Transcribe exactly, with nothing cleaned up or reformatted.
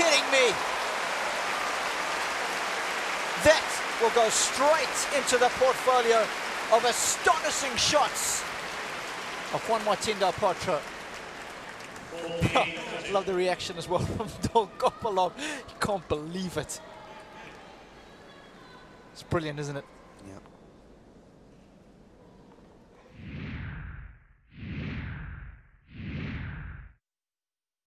kidding me? That will go straight into the portfolio of astonishing shots of Juan Martin del Potro. Love the reaction as well from Dolgopolov. You can't believe it. It's brilliant, isn't it? Yeah.